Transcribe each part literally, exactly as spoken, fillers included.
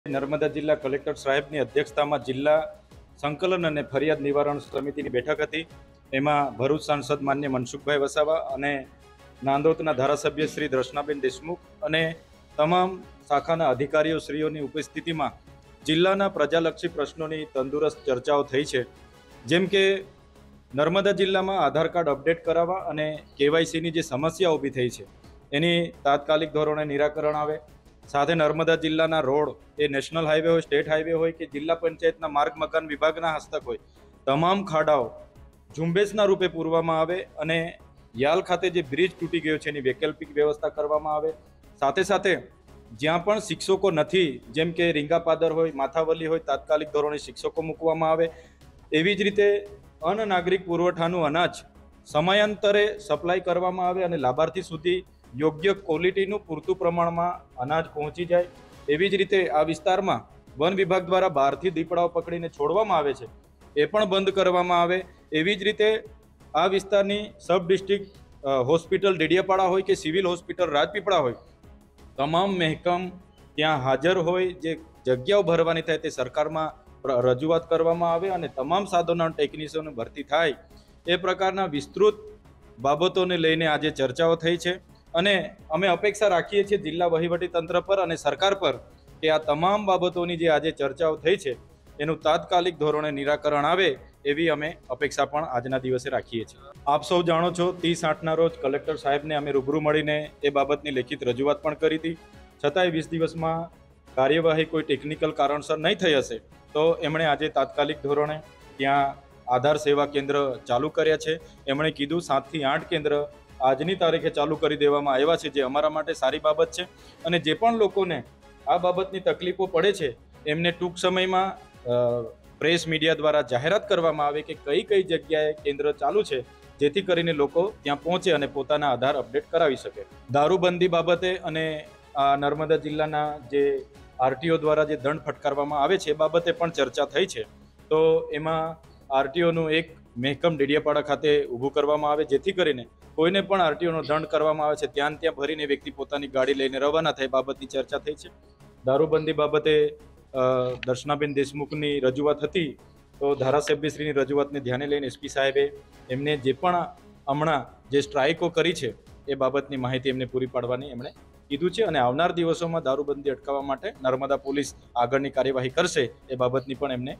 નર્મદા જિલ્લા કલેક્ટર સાહેબની અધ્યક્ષતામાં જિલ્લા સંકલન અને ફરિયાદ નિવારણ સમિતિની બેઠક હતી। એમાં ભરૂચ સાંસદ માન્ય મનસુખભાઈ વસાવા અને નાંદોદના ધારાસભ્ય શ્રી દર્શનાબેન દેશમુખ અને તમામ શાખાના અધિકારીઓ શ્રીઓની ઉપસ્થિતિમાં જિલ્લાના પ્રજાલક્ષી પ્રશ્નોની તંદુરસ્ત ચર્ચાઓ થઈ છે। જેમ કે નર્મદા જિલ્લામાં આધાર કાર્ડ અપડેટ કરાવવા અને કેવાયસીની જે સમસ્યા ઊભી થઈ છે એની તાત્કાલિક ધોરણે નિરાકરણ આવે। સાથે નર્મદા જિલ્લાના રોડ એ નેશનલ હાઈવે હોય, સ્ટેટ હાઈવે હોય કે જિલ્લા પંચાયતના માર્ગ મકાન વિભાગના હસ્તક હોય, તમામ ખાડાઓ ઝુંબેશના રૂપે પૂરવામાં આવે અને યાલ ખાતે જે બ્રિજ તૂટી ગયો છે એની વૈકલ્પિક વ્યવસ્થા કરવામાં આવે। સાથે સાથે જ્યાં પણ શિક્ષકો નથી, જેમ કે રીંગાપાદર હોય, માથાવલી હોય, તાત્કાલિક ધોરણે શિક્ષકો મૂકવામાં આવે। એવી જ રીતે અન્ન નાગરિક પુરવઠાનું અનાજ સમયાંતરે સપ્લાય કરવામાં આવે અને લાભાર્થી સુધી યોગ્ય ક્વોલિટીનું પૂરતું પ્રમાણમાં અનાજ પહોંચી જાય। એવી જ રીતે આ વિસ્તારમાં વન વિભાગ દ્વારા બહારથી દીપડાઓ પકડીને છોડવામાં આવે છે, એ પણ બંધ કરવામાં આવે। એવી જ રીતે આ વિસ્તારની સબ ડિસ્ટ્રિક્ટ હોસ્પિટલ ડેડિયાપાડા હોય કે સિવિલ હોસ્પિટલ રાજપીપળા હોય, તમામ મહેકમ ત્યાં હાજર હોય, જે જગ્યાઓ ભરવાની થાય તે સરકારમાં રજૂઆત કરવામાં આવે અને તમામ સાધનો ટેકનિશિયનોની ભરતી થાય। એ પ્રકારના વિસ્તૃત બાબતોને લઈને આજે ચર્ચાઓ થઈ છે અને અમે અપેક્ષા રાખીએ છીએ જિલ્લા વહીવટી તંત્ર પર અને સરકાર પર કે આ તમામ બાબતોની જે આજે ચર્ચાઓ થઈ છે એનું તાત્કાલિક ધોરણે નિરાકરણ આવે એવી અમે અપેક્ષા પણ આજના દિવસે રાખીએ છીએ। આપ સૌ જાણો છો, ત્રીસ આઠના રોજ કલેક્ટર સાહેબને અમે રૂબરૂ મળીને એ બાબતની લેખિત રજૂઆત પણ કરી હતી। છતાંય વીસ દિવસમાં કાર્યવાહી કોઈ ટેકનિકલ કારણસર નહીં થઈ હશે તો એમણે આજે તાત્કાલિક ધોરણે ત્યાં આધાર સેવા કેન્દ્ર ચાલુ કર્યા છે। એમણે કીધું સાતથી આઠ કેન્દ્ર આજની તારીખે ચાલુ કરી દેવામાં આવ્યા છે, જે અમારા માટે સારી બાબત છે અને જે પણ લોકોને આ બાબતની તકલીફો પડે છે એમને ટૂંક સમયમાં પ્રેસ મીડિયા દ્વારા જાહેરાત કરવામાં આવે કે કઈ કઈ જગ્યાએ કેન્દ્ર ચાલુ છે, જેથી કરીને લોકો ત્યાં પહોંચે અને પોતાના આધાર અપડેટ કરાવી શકે। દારૂબંધી બાબતે અને આ નર્મદા જિલ્લાના જે આરટીઓ દ્વારા જે દંડ ફટકારવામાં આવે છે એ બાબતે પણ ચર્ચા થઈ છે। તો એમાં આરટીઓનું એક મહેકમ ડેડિયાપાડા ખાતે ઊભું કરવામાં આવે, જેથી કરીને કોઈને પણ આરટીઓનો દંડ કરવામાં આવે છે ત્યાં ત્યાં ભરીને વ્યક્તિ પોતાની ગાડી લઈને રવાના થાય, બાબતની ચર્ચા થઈ છે। દારૂબંધી બાબતે દર્શનાબેન દેશમુખની રજૂઆત હતી, તો ધારાસભ્યશ્રીની રજૂઆતને ધ્યાને લઈને એસપી સાહેબે એમને જે પણ હમણાં જે સ્ટ્રાઇકો કરી છે એ બાબતની માહિતી એમને પૂરી પાડવાની એમણે કીધું છે અને આવનાર દિવસોમાં દારૂબંધી અટકાવવા માટે નર્મદા પોલીસ આગળની કાર્યવાહી કરશે એ બાબતની પણ એમને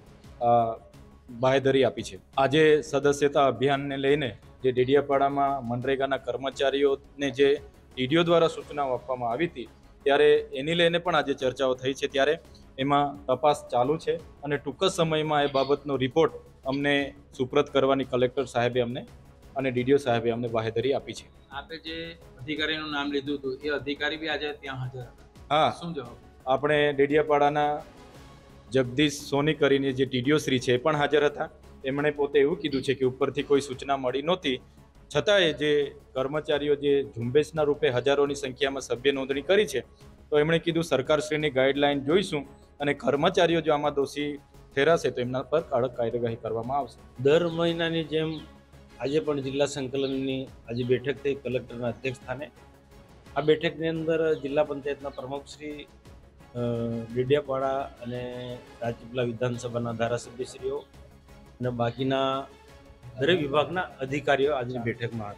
બાહેધરી આપી છે। આજે સદસ્યતા અભિયાનને લઈને જે ડેડિયાપાડામાં મનરેગાના કર્મચારીઓને જે ઈડીઓ દ્વારા સૂચનાઓ આપવામાં આવી હતી ત્યારે એની લઈને પણ આજે ચર્ચાઓ થઈ છે। ત્યારે એમાં તપાસ ચાલુ છે અને ટૂંક જ સમયમાં એ બાબતનો રિપોર્ટ અમને સુપ્રત કરવાની કલેક્ટર સાહેબે અમને અને ડીડીઓ સાહેબે અમને બાહેધરી આપી છે। આપે જે અધિકારીનું નામ લીધું હતું એ અધિકારી બી આજે ત્યાં હાજર હતા? હા, શું જવાબ? આપણે ડેડિયાપાડાના જગદીશ સોની કરીને જે ટીડીઓ શ્રી છે એ પણ હાજર હતા। એમણે પોતે એવું કીધું છે કે ઉપરથી કોઈ સૂચના મળી નહોતી, છતાંય જે કર્મચારીઓ જે ઝુંબેશના રૂપે હજારોની સંખ્યામાં સભ્ય નોંધણી કરી છે તો એમણે કીધું સરકારશ્રીની ગાઈડલાઈન જોઈશું અને કર્મચારીઓ જો આમાં દોષી ઠેરાશે તો એમના પર કડક કાર્યવાહી કરવામાં આવશે। દર મહિનાની જેમ આજે પણ જિલ્લા સંકલનની આજે બેઠક થઈ કલેક્ટરના અધ્યક્ષ સ્થાને। આ બેઠકની અંદર જિલ્લા પંચાયતના પ્રમુખશ્રી, ડેડિયાપાડા અને રાજપીપળા વિધાનસભાના ધારાસભ્યશ્રીઓ અને બાકીના દરેક વિભાગના અધિકારીઓ આજની બેઠકમાં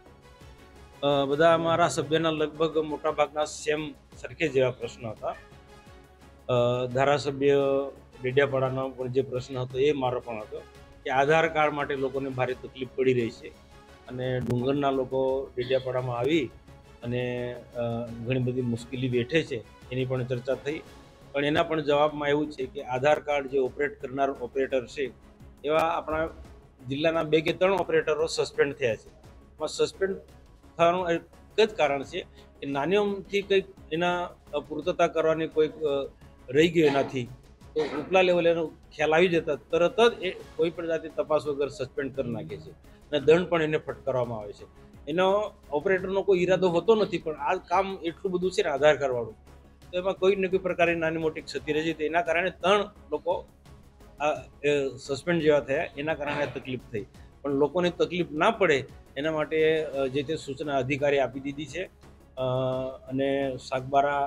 હતા। બધા અમારા સભ્યના લગભગ મોટાભાગના સેમ સરખે જેવા પ્રશ્નો હતા। ધારાસભ્ય ડેડિયાપાડાનો પણ જે પ્રશ્ન હતો એ મારો પણ હતો કે આધાર કાર્ડ માટે લોકોને ભારે તકલીફ પડી રહી છે અને ડુંગરના લોકો ડેડિયાપાડામાં આવી અને ઘણી બધી મુશ્કેલી વેઠે છે એની પણ ચર્ચા થઈ। પણ એના પણ જવાબમાં એવું છે કે આધાર કાર્ડ જે ઓપરેટ કરનાર ઓપરેટર છે એવા આપણા જિલ્લાના બે કે ત્રણ ઓપરેટરો સસ્પેન્ડ થયા છે। એમાં સસ્પેન્ડ થવાનું એક જ કારણ છે કે નાની ઉંમરથી કંઈક એના પૂર્તતા કરવાની કોઈક રહી ગયું એનાથી, તો ઉપલા લેવલે એનો ખ્યાલ આવી જતા તરત જ એ કોઈ પણ જાતની તપાસ વગર સસ્પેન્ડ કરી નાખે છે અને દંડ પણ એને ફટકારવામાં આવે છે। એનો ઓપરેટરનો કોઈ ઈરાદો હોતો નથી, પણ આ કામ એટલું બધું છે ને આધાર કાર્ડવાળું, તો એમાં કોઈ ને કોઈ પ્રકારની નાની મોટી ક્ષતિ રહી છે, તો એના કારણે ત્રણ લોકો આ સસ્પેન્ડ જેવા થયા, એના કારણે તકલીફ થઈ। પણ લોકોને તકલીફ ના પડે એના માટે જે તે સૂચના અધિકારી આપી દીધી છે અને સાગબારા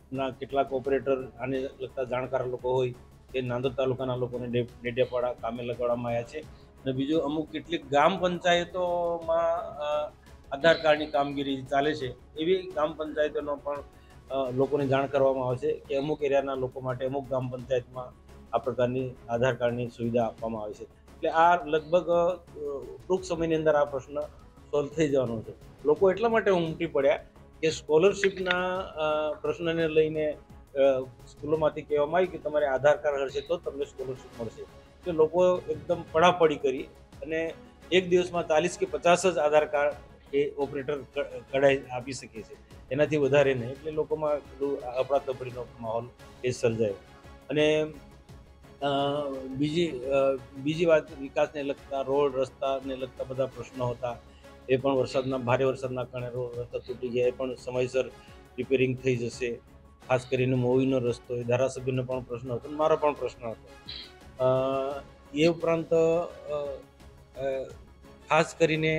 ના કેટલાક ઓપરેટર આને લગતા જાણકાર લોકો હોય એ નાંદોદ તાલુકાના લોકોને ડે- ડેડિયાપાડા કામે લગાડવામાં આવ્યા છે. અને બીજું અમુક કેટલીક ગ્રામ પંચાયતોમાં અ, આધાર કાર્ડની કામગીરી ચાલે છે, એવી ગ્રામ પંચાયતોનો પણ અ, લોકોને જાણ કરવામાં આવે છે કે અમુક એરિયાના લોકો માટે અમુક ગ્રામ પંચાયતમાં આ પ્રકારની આધાર કાર્ડની સુવિધા આપવામાં આવે છે. એટલે આ લગભગ અ, ટૂંક સમયની અંદર આ પ્રશ્ન સોલ્વ થઈ જવાનો છે. લોકો એટલા માટે ઉમટી પડ્યા કે સ્કોલરશિપના અ, પ્રશ્નને લઈને અ, સ્કૂલોમાંથી કહેવામાં આવ્યું કે તમારે આધાર કાર્ડ હશે તો તમને સ્કોલરશિપ મળશે. કે લોકો એકદમ પડાપડી કરી અને એક દિવસમાં ચાલીસ કે પચાસ જ આધાર કાર્ડ એ ઓપરેટર ક- કઢાઈ આપી શકે છે, એનાથી વધારે નહીં. એટલે લોકોમાં પેલું અફરાતફરીનો માહોલ એ સર્જાયો. અને અ, બીજી અ, બીજી વાત, વિકાસને લગતા રોડ રસ્તાને લગતા બધા પ્રશ્નો હતા, એ પણ વરસાદના ભારે વરસાદના કારણે રોડ રસ્તા તૂટી ગયા, એ પણ સમયસર રિપેરિંગ થઈ જશે. ખાસ કરીને મોવીનો રસ્તો, એ ધારાસભ્યનો પણ પ્રશ્ન હતો, અને મારો પણ પ્રશ્ન હતો. અ, એ ઉપરાંત અ, અ, ખાસ કરીને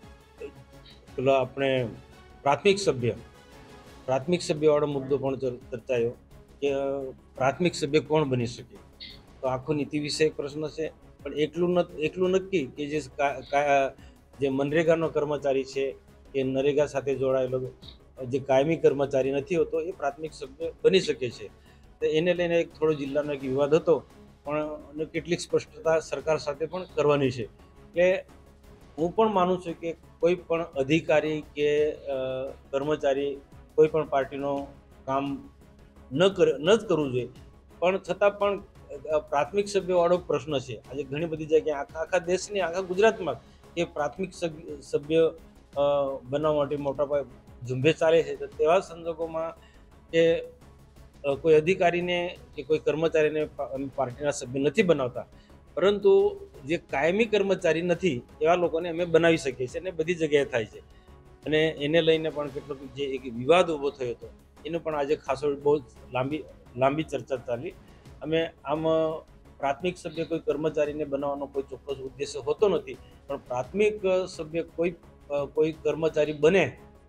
પેલો આપણે પ્રાથમિક સભ્ય પ્રાથમિક સભ્યવાળો મુદ્દો પણ ચર- ચર્ચાયો કે અ, પ્રાથમિક સભ્ય કોણ બની શકે. તો આખો નીતિ વિષયક પ્રશ્ન છે. પણ એટલું ન એટલું નક્કી કે જે કા- કા- જે મનરેગાનો કર્મચારી છે કે નરેગા સાથે જોડાયેલો જે કાયમી કર્મચારી નથી હોતો એ પ્રાથમિક સભ્ય બની શકે છે. તો એને લઈને એક થોડો જિલ્લાનો એક વિવાદ હતો, પણ અને કેટલીક સ્પષ્ટતા સરકાર સાથે પણ કરવાની છે. કે હું પણ માનું છું કે કોઈ પણ અધિકારી કે અ, કર્મચારી કોઈ પણ પાર્ટીનો કામ ન કરે ન જ કરવું જોઈએ, પણ છતાં પણ અ, પ્રાથમિક સભ્યવાળો પ્રશ્ન છે. આજે ઘણી બધી જગ્યાએ આખા આખા દેશની આખા ગુજરાતમાં એ પ્રાથમિક સભ્ય સભ્ય અ, બનાવવા માટે મોટા પાયે ઝુંબેશ ચાલે છે. તો તેવા સંજોગોમાં કે અ, કોઈ અધિકારીને કે કોઈ કર્મચારીને પા- અમે પાર્ટીના સભ્ય નથી બનાવતા, પરંતુ જે કાયમી કર્મચારી નથી એવા લોકોને અમે બનાવી શકીએ છીએ, અને બધી જગ્યાએ થાય છે. અને એને લઈને પણ કેટલોક જે એક વિવાદ ઊભો થયો હતો, એનો પણ આજે ખાસો બહુ જ લાંબી લાંબી ચર્ચા ચાલી. અમે આમ અ, પ્રાથમિક સભ્ય કોઈ કર્મચારીને બનાવવાનો કોઈ ચોક્કસ ઉદ્દેશ્ય હોતો નથી, પણ પ્રાથમિક અ, સભ્ય કોઈ અ, કોઈ કર્મચારી બને,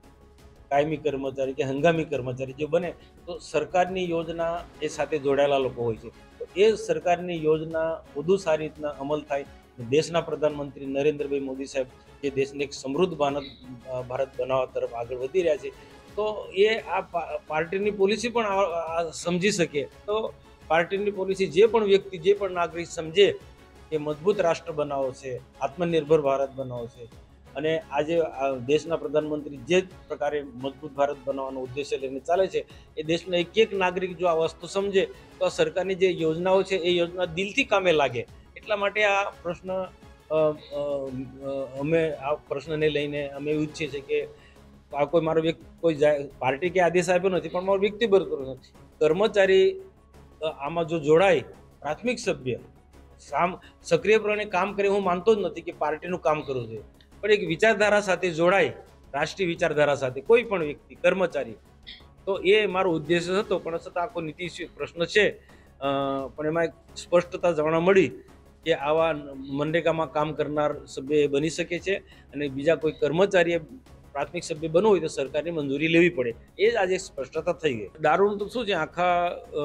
કાયમી કર્મચારી કે હંગામી કર્મચારી જો બને, તો સરકારની યોજના એ સાથે જોડાયેલા લોકો હોય છે. તો એ સરકારની યોજના વધુ સારી રીતના અમલ થાય. દેશના પ્રધાનમંત્રી નરેન્દ્રભાઈ મોદી સાહેબ જે દેશને એક સમૃદ્ધ ભારત અ, ભારત બનાવવા તરફ આગળ વધી રહ્યા છે, તો એ આ પા- પાર્ટીની પોલિસી પણ આ- આ સમજી શકે. તો પાર્ટીની પોલિસી જે પણ વ્યક્તિ, જે પણ નાગરિક સમજે કે મજબૂત રાષ્ટ્ર બનાવો છે, આત્મનિર્ભર ભારત બનાવો છે, અને આજે આ દેશના પ્રધાનમંત્રી જે પ્રકારે મજબૂત ભારત બનાવવાનો ઉદ્દેશ્ય લઈને ચાલે છે, એ દેશના એક એક નાગરિક જો આ વસ્તુ સમજે, તો આ સરકારની જે યોજનાઓ છે એ યોજના દિલથી કામે લાગે. એટલા માટે આ પ્રશ્ન અ, અ, અ, અમે આ પ્રશ્નને લઈને અમે એવું ઈચ્છીએ છીએ કે આ કોઈ મારો વ્યક્તિ કોઈ જાય પાર્ટી કે આદેશ આપ્યો નથી, પણ મારો વ્યક્તિગત પ્રશ્ન છે. કર્મચારી અ, આમાં જો જોડાય, પ્રાથમિક સભ્ય સામ સક્રિયપણે કામ કરે, હું માનતો જ નથી કે પાર્ટીનું કામ કરવું જોઈએ, પણ એક વિચારધારા સાથે જોડાય, રાષ્ટ્રીય વિચારધારા સાથે કોઈ પણ વ્યક્તિ કર્મચારી, તો એ મારો ઉદ્દેશ્ય હતો. પણ છતાં આખો નીતિ પ્રશ્ન છે. અ, પણ એમાં એક સ્પષ્ટતા જાણવા મળી કે આવા મનરેગામાં કામ કરનાર સભ્ય એ બની શકે છે, અને બીજા કોઈ કર્મચારીએ પ્રાથમિક સભ્ય બનવું હોય તો સરકારની મંજૂરી લેવી પડે. એ જ આજે સ્પષ્ટતા થઈ ગઈ. દારૂનું તો શું છે, આખા અ,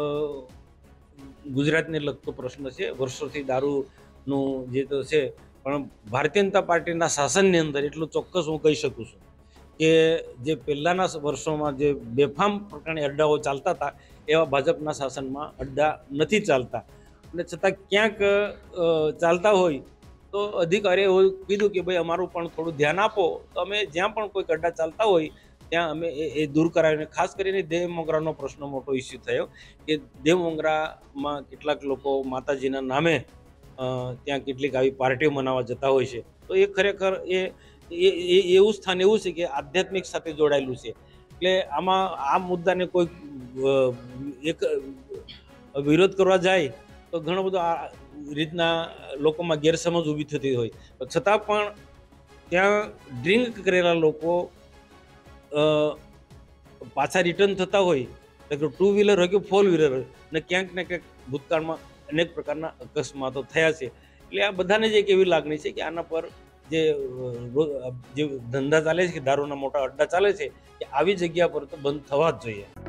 ગુજરાતને લગતો પ્રશ્ન છે. વર્ષોથી દારૂનું જે તો છે, પણ ભારતીય જનતા પાર્ટીના શાસનની અંદર એટલું ચોક્કસ હું કહી શકું છું કે જે પહેલાંના વર્ષોમાં જે બેફામ પ્રકારની અડ્ડાઓ ચાલતા હતા, એવા ભાજપના શાસનમાં અડ્ડા નથી ચાલતા. અને છતાં ક્યાંક અ, ચાલતા હોય તો અધિકારીએ એવું કીધું કે ભાઈ અમારું પણ થોડું ધ્યાન આપો. તો અમે જ્યાં પણ કોઈ અડ્ડા ચાલતા હોય ત્યાં અમે એ એ દૂર કરાવીને, ખાસ કરીને દેવ મોગરાનો પ્રશ્ન મોટો ઇસ્યુ થયો કે દેવ મોગરામાં કેટલાક લોકો માતાજીના નામે અ, ત્યાં કેટલીક આવી પાર્ટીઓ મનાવવા જતા હોય છે. તો એ ખરેખર એ એ એ- એવું સ્થાન એવું છે કે આધ્યાત્મિક સાથે જોડાયેલું છે. એટલે આમાં આ મુદ્દાને કોઈ અ, એક વિરોધ કરવા જાય તો ઘણો બધો આ રીતના લોકોમાં ગેરસમજ ઊભી થતી હોય. તો છતાં પણ ત્યાં ડ્રિંક કરેલા લોકો અ, પાછા રિટર્ન થતા હોય, તો ટુ વ્હીલર હોય કે ફોર વ્હીલર હોય, અને ક્યાંક ને ક્યાંક ભૂતકાળમાં અનેક પ્રકારના અકસ્માતો થયા છે. એટલે આ બધાને જ એક એવી લાગણી છે કે આના પર જે અ, રો- જે ધંધા ચાલે છે, કે દારૂના મોટા અડ્ડા ચાલે છે, કે આવી જગ્યા પર તો બંધ થવા જ જોઈએ.